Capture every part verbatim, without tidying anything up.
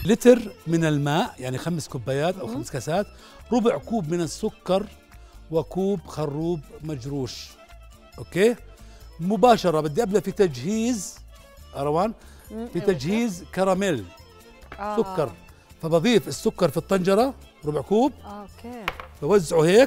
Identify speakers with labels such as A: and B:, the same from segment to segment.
A: لتر من الماء يعني خمس كوبايات او خمس كاسات، ربع كوب من السكر، وكوب خروب مجروش. اوكي، مباشره بدي ابدا في تجهيز روان في تجهيز كراميل آه. سكر. فبضيف السكر في الطنجره ربع كوب.
B: اوكي،
A: بوزعه هيك،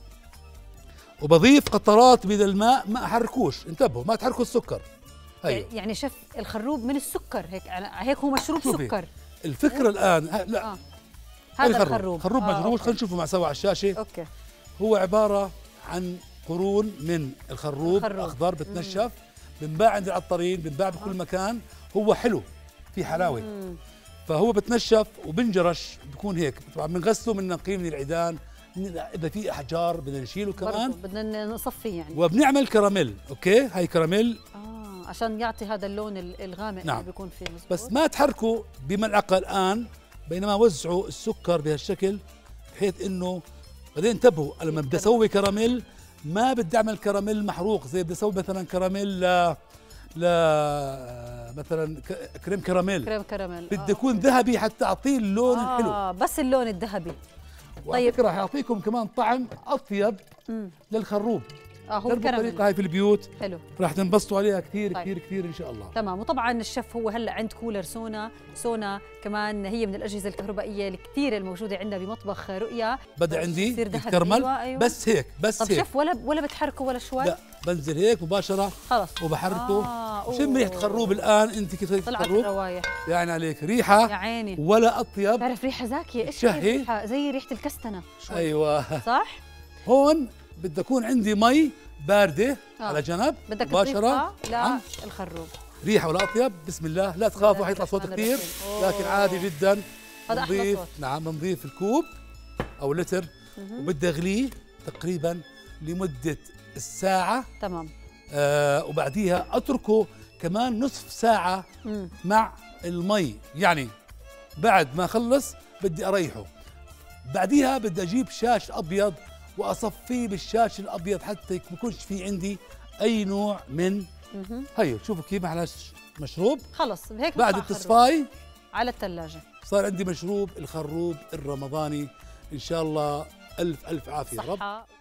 A: وبضيف قطرات من الماء، ما احركوش، انتبهوا ما تحركوا السكر.
B: أيوه. يعني شف الخروب من السكر هيك هيك هو مشروب سكر.
A: الفكره الان لا
B: آه. هذا الخروب
A: خروب
B: آه
A: مجروش. خلينا نشوفه مع سوا على الشاشه.
B: اوكي،
A: هو عباره عن قرون من الخروب اخضر بتنشف، بنباع عند العطارين، بنباع بكل مكان. هو حلو، في حلاوه. مم. فهو بتنشف وبنجرش، بكون هيك. طبعا بنغسله، بننقيه من العيدان، اذا في احجار بدنا نشيله كمان،
B: بدنا نصفيه يعني.
A: وبنعمل كراميل. اوكي، هاي كراميل
B: اه عشان يعطي هذا اللون الغامق. نعم. اللي بيكون فيه مزبوط.
A: بس ما تحركوا بملعقه الان، بينما وزعوا السكر بهالشكل، بحيث انه بعدين انتبهوا لما بدي اسوي كراميل ما بدي اعمل كراميل محروق، زي بدي اسوي مثلا كراميل ل ل مثلا كريم كراميل.
B: كريم كراميل
A: بدي يكون آه. ذهبي حتى اعطيه اللون آه الحلو. اه
B: بس اللون الذهبي.
A: طيب راح يعطيكم كمان طعم اطيب مم. للخروب.
B: اه هو
A: الطريقه هاي في البيوت
B: حلو،
A: راح تنبسطوا عليها كثير. طيب. كثير كثير ان شاء الله.
B: تمام. وطبعا الشيف هو هلا عند كولر سونا. سونا كمان هي من الاجهزه الكهربائيه الكثير الموجوده عندنا بمطبخ رؤيا.
A: بدا عندي يتكرمل. أيوة أيوة. بس هيك بس
B: طب
A: هيك.
B: شيف ولا ولا بتحركه ولا شوي؟
A: لا، بنزل هيك مباشره
B: خلص
A: وبحركه. آه شم ريحه خروب الان. انت كيف
B: طلعت الروايح
A: يعني عليك ريحه
B: يا عيني،
A: ولا اطيب.
B: بعرف ريحه زاكيه. ايش ريحه؟ زي ريحه الكستنه شوي.
A: ايوه
B: صح.
A: هون بدي اكون عندي مي بارده آه. على جنب
B: بدك مباشره لا الخروب.
A: ريحه ولا اطيب. بسم الله، لا تخافوا حيطلع صوت كثير، لكن عادي جدا.
B: هذا احلى صوت.
A: نعم، بنضيف الكوب او لتر وبدي اغليه تقريبا لمده الساعه.
B: تمام.
A: آه وبعديها اتركه كمان نصف ساعه مم. مع المي. يعني بعد ما اخلص بدي اريحه. بعديها بدي اجيب شاش ابيض واصفيه بالشاش الابيض حتى ما يكونش في عندي اي نوع من هيو. شوفوا كيف محلاش مشروب.
B: خلص هيك
A: بعد التصفاي
B: على الثلاجه صار
A: عندي مشروب الخروب الرمضاني. ان شاء الله الف الف عافيه رب.